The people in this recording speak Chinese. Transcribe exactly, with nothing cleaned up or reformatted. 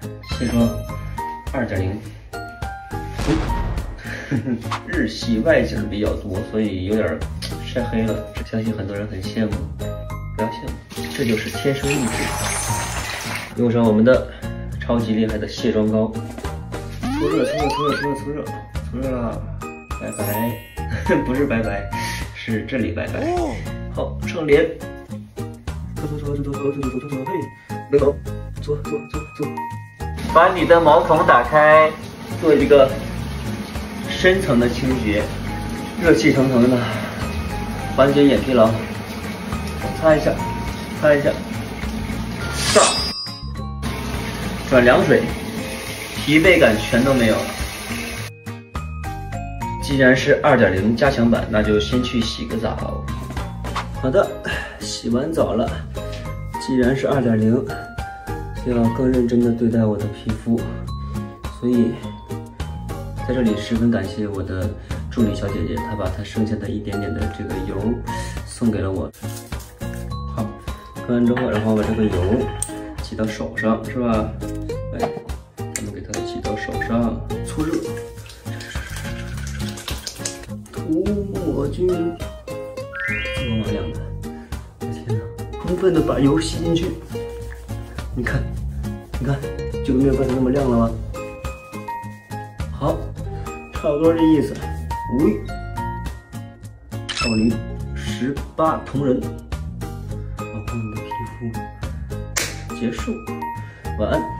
卸妆二点零，日系外景比较多，所以有点晒黑了。相信很多人很羡慕，不要羡慕，这就是天生丽质。用上我们的超级厉害的卸妆膏，搓热，搓热，搓热，搓热，搓热，搓热了，拜拜，不是拜拜，是这里拜拜。好，上脸，搓搓搓搓搓搓搓搓搓搓，嘿，能搞，搓搓搓搓，把你的毛孔打开，做一个深层的清洁，热气腾腾的，缓解眼疲劳，擦一下，擦一下，上，转凉水，疲惫感全都没有了。既然是 二点零 加强版，那就先去洗个澡。好的，洗完澡了。既然是 二点零， 就要更认真的对待我的皮肤，所以在这里十分感谢我的助理小姐姐，她把她剩下的一点点的这个油送给了我。好，喷完之后，然后把这个油挤到手上，是吧？哎，咱们给它挤到手上，搓热，涂抹均匀。光光亮的，我天哪！充分的把油吸进去，你看，你看，就没有刚才那么亮了吗？好，差不多这意思。喂，少林十八铜人，保护你的皮肤。结束，晚安。